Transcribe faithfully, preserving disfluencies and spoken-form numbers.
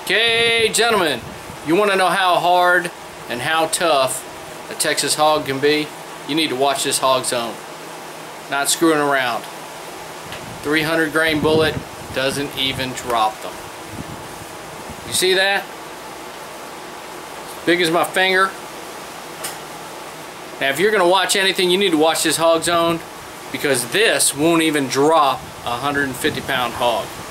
Okay, gentlemen, you want to know how hard and how tough a Texas hog can be? You need to watch this hog zone. Not screwing around. three hundred grain bullet doesn't even drop them. You see that? As big as my finger. Now if you're going to watch anything, you need to watch this hog zone, because this won't even drop a one hundred fifty pound hog.